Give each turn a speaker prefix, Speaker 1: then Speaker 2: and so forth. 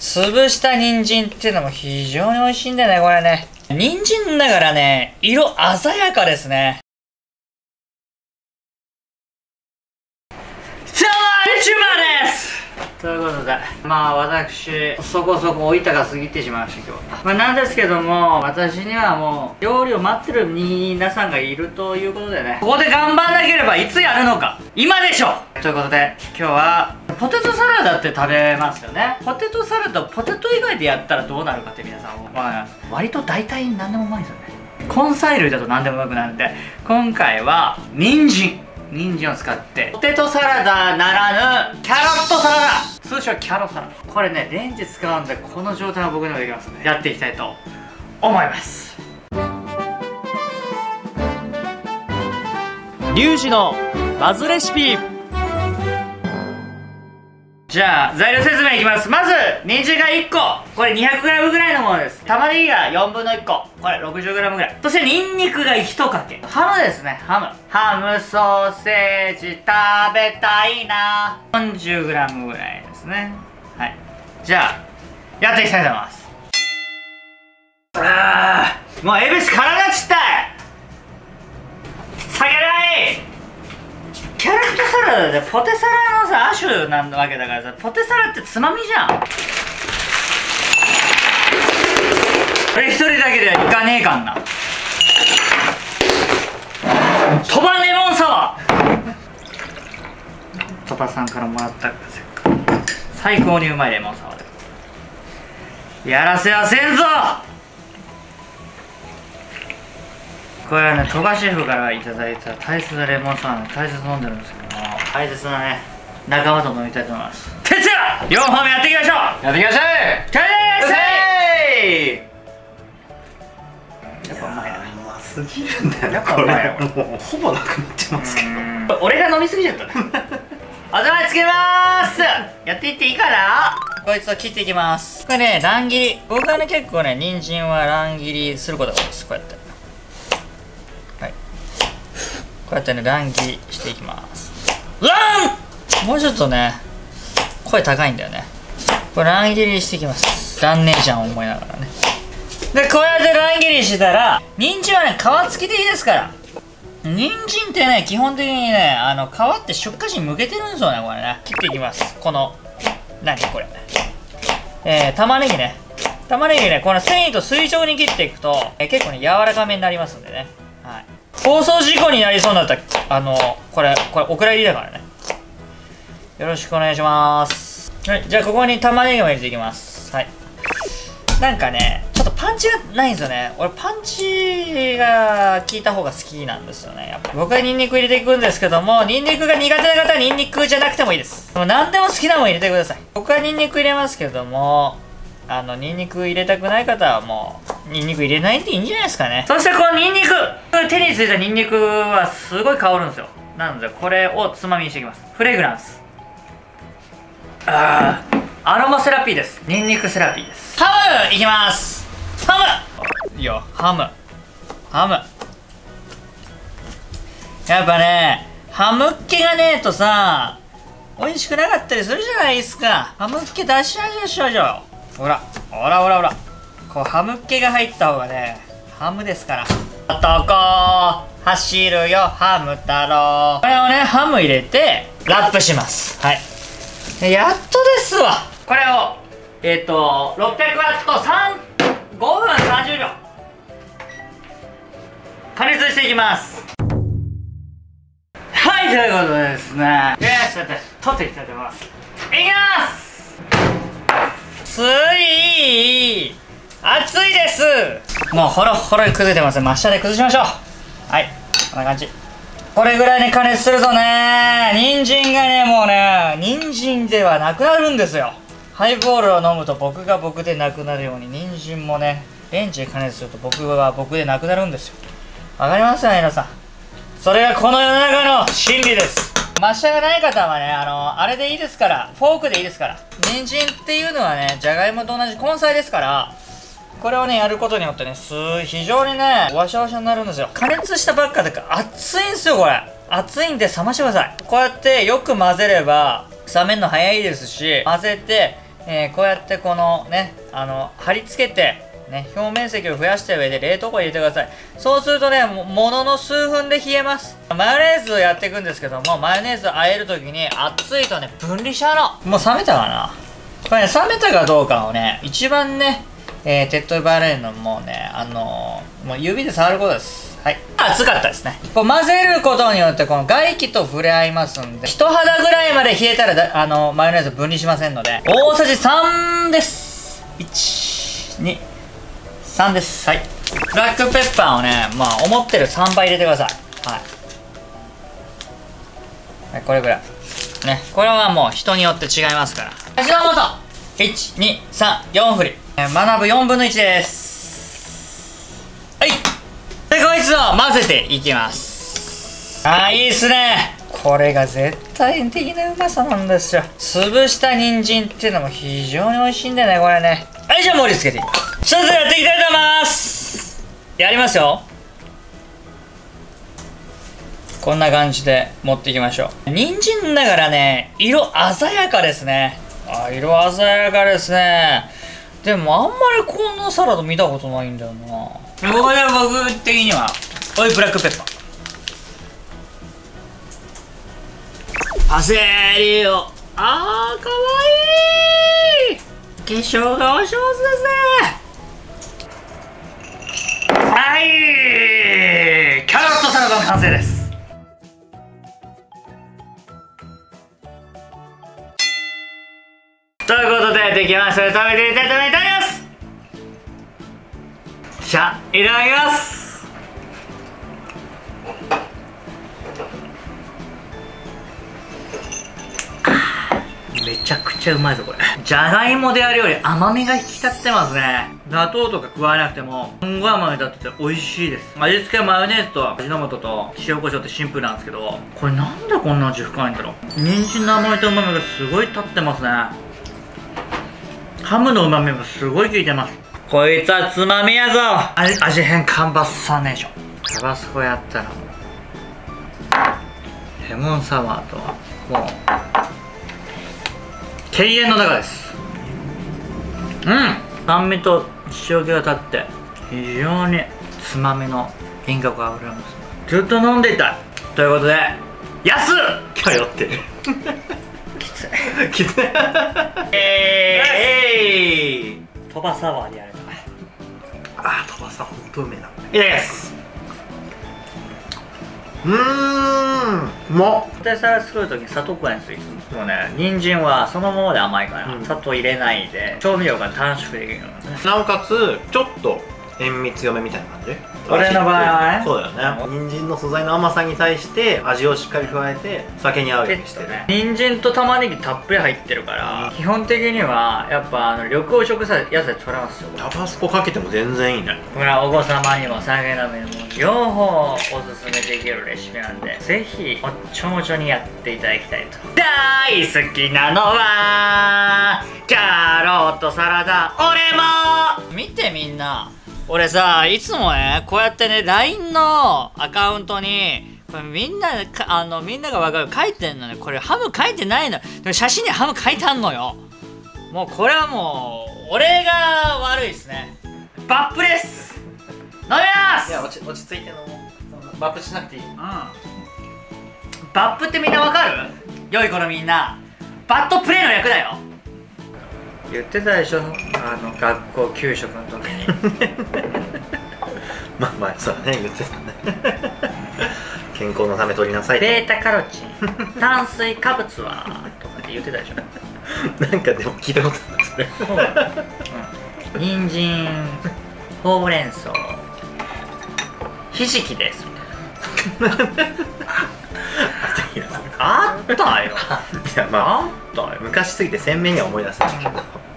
Speaker 1: 潰した人参っていうのも非常に美味しいんだよね、これね。人参だからね、色鮮やかですね。さあ、チューバーです。ということで、私、そこそこお板が過ぎてしまいました、今日。なんですけども、私にはもう、料理を待ってる皆さんがいるということでね、ここで頑張んなければいつやるのか、今でしょ。ということで、今日は、ポテトサラダって食べますよね。ポテトサラダ、ポテト以外でやったらどうなるかって皆さん思います。割と大体何でもうまいんですよね。根菜類だと何でもうまくなるんで、今回は、人参を使ってポテトサラダならぬキャロットサラダ、通称キャロサラダ。これね、レンジ使うんでこの状態は僕にもできますのでやっていきたいと思います。リュウジのバズレシピ。じゃあ材料説明いきます。まず人参が1個、これ 200g ぐらいのものです。玉ねぎが4分の1個、これ 60g ぐらい。そしてニンニクが1かけ。ハムですね、ハムソーセージ食べたいな。 40g ぐらいですね。はい、じゃあやっていきたいと思います。もうエビス辛がちったい。下げない。キャロットサラダでポテサラのさ、亜種なわけだからさ、ポテサラってつまみじゃん。俺一人だけではいかねえかんな。鳥羽レモンサワー、鳥羽さんからもらった最高にうまいレモンサワーでやらせはせんぞ。これはね、鳥羽シェフからいただいた大切なレモンサワーの大切に飲んでるんですけども、大切なね、仲間と飲みたいと思います。哲也4本目やっていきましょう。
Speaker 2: やっていきましょう。
Speaker 1: やっぱうまいな。
Speaker 2: うますぎるんだよね。
Speaker 1: やっぱうまいな。
Speaker 2: もうほぼなくなってますけど。
Speaker 1: 俺が飲みすぎちゃったね。頭つけまーす。やっていっていいかな。こいつを切っていきます。これね、乱切り。僕はね、結構ね、人参は乱切りすることが多いです。こうやって、はい、こうやってね、乱切りしていきます。もうちょっとね、声高いんだよね。これ乱切りしていきます。断念じゃん思いながらね。で、こうやって乱切りしたら、人参はね、皮付きでいいですから。人参ってね、基本的にね、皮って出荷時に向けてるんですよね、これね。切っていきます。この、何これ。玉ねぎね。玉ねぎね、この繊維と垂直に切っていくと、結構ね、柔らかめになりますんでね。はい。放送事故になりそうになったら、これ、お蔵入りだからね。よろしくお願いします。はい、じゃあここに玉ねぎも入れていきます。はい。なんかね、ちょっとパンチがないんですよね。俺パンチが効いた方が好きなんですよね。やっぱ僕はニンニク入れていくんですけども、ニンニクが苦手な方はニンニクじゃなくてもいいです。もう何でも好きなもん入れてください。僕はニンニク入れますけども、ニンニク入れたくない方はもう、ニンニク入れないでいいんじゃないですかね。そしてこのニンニク、手についたニンニクはすごい香るんですよ。なのでこれをつまみにしていきます。フレグランス。アロマセラピーです。ニンニクセラピーです。ハムいきます。ハムいいよ、ハムやっぱね、ハムっ気がねえとさ、美味しくなかったりするじゃないですか。ハムっ気出しましょう。ほらこうハムっ気が入った方がね、ハムですから。男走るよハム太郎。これをね、ハム入れてラップします。はい、やっとですわ。これを600ワット5分30秒加熱していきます。はい、ということでですね、よし、取っていきたいと思います。いきます。熱いです。もうホロホロに崩れてますね。マッシャーで崩しましょう。はい、こんな感じ。これぐらいに加熱するとね、人参がね、もうね、人参ではなくなるんですよ。ハイボールを飲むと僕が僕でなくなるように、人参もね、レンジで加熱すると僕は僕でなくなるんですよ。わかりますよね、皆さん。それがこの世の中の真理です。マッシャーがない方はね、あれでいいですから、フォークでいいですから。人参っていうのはね、じゃがいもと同じ根菜ですから、これをね、やることによってね、非常にね、ワシャワシャになるんですよ。加熱したばっかだから熱いんですよ、これ。熱いんで冷ましてください。こうやってよく混ぜれば、冷めるの早いですし、混ぜて、 こうやってこのね貼り付けてね、表面積を増やした上で冷凍庫に入れてください。そうするとね、ものの数分で冷えます。マヨネーズをやっていくんですけども、マヨネーズを和えるときに熱いとね、分離しちゃうの。もう冷めたかなこれね、冷めたかどうかをね、一番ね、手っ取り早いのもうね、もう指で触ることです。はい。熱かったですね。こう混ぜることによって、この外気と触れ合いますんで、人肌ぐらいまで冷えたらマヨネーズ分離しませんので、大さじ3です。1、2、3です。はい。ブラックペッパーをね、まあ、思ってる3倍入れてください。はい。はい、これぐらい。ね。これはもう人によって違いますから。味の素 !1、2、3、4振り。学ぶ4分の1です。はい。で、こいつを混ぜていきます。いいっすね。これが絶対的なうまさなんですよ。潰した人参っていうのも非常に美味しいんだよね、これね。はい、じゃあ盛り付けていきます。ちょっとやっていきたいと思います。やりますよ。こんな感じで持っていきましょう。人参だからね、色鮮やかですね。色鮮やかですね。でもあんまりこんなサラダ見たことないんだよな。ここで僕的にはブラックペッパー。パセリを。かわいい。化粧がお上手ですね。はい、キャロットサラダの完成です。ということでできました。食べてみたいと思います。じゃあいただきます。めちゃくちゃうまいぞこれ。じゃがいもであるより甘みが引き立ってますね。納豆とか加えなくてもすんごい甘み立ってて美味しいです。味付けはマヨネーズと味の素と塩コショウってシンプルなんですけど、これなんでこんな味深いんだろう。人参の甘みと旨みがすごい立ってますね。ハムの旨みもすごい効いてます。こいつはつまみやぞ。味変カンバスサネーション。タバスコやったらもうレモンサワーとはもう敬遠の中です。酸味と塩気が立って非常につまみの輪郭があふれます。ずっと飲んでいたいということで安っ通ってるきついきつい鳥羽サワーでやるな。
Speaker 2: 鳥羽さんほんとうめえな。
Speaker 1: いただきます。
Speaker 2: うまっ。
Speaker 1: ポテサラ作るときに砂糖加えんすよ。もうね、人参はそのままで甘いから、砂糖入れないで調味料が短縮できるのね。
Speaker 2: なおかつちょっと塩味強めみたいな感じ。
Speaker 1: 俺の場合はね、
Speaker 2: そうだよね。人参の素材の甘さに対して味をしっかり加えて酒に合うようにしてる。
Speaker 1: 人参と玉ねぎたっぷり入ってるから、基本的にはやっぱ緑黄色野菜取れますよ。
Speaker 2: タバスコかけても全然いいね。
Speaker 1: これはお子様にも酒飲みにも両方おすすめできるレシピなんで、ぜひおっちょもちょにやっていただきたいと。大好きなのはキャロットサラダ。俺も見てみんな、俺さ、いつもねこうやってね LINE のアカウントにこれみんなが分かる書いてんのね。これハム書いてないの。でも写真にハム書いてあんのよ。もうこれはもう俺が悪いですね。バップです。飲みます。
Speaker 2: いや落ち着いて飲もう。バップしなくていい。
Speaker 1: バップってみんな分かる？良い子のみんな、バットプレイの役だよ。言ってたでしょ、学校給食の時に
Speaker 2: まあそうだね、言ってたね健康のため取りなさい。
Speaker 1: ベータカロチン炭水化物はとかって言ってたでしょ
Speaker 2: なんかでも聞いたことあるそれ。
Speaker 1: そうだ、人参、ほうれん草、ひじきですみたいなあったよ。
Speaker 2: いやまあ
Speaker 1: あったよ。
Speaker 2: 昔すぎて鮮明には思い出せないけど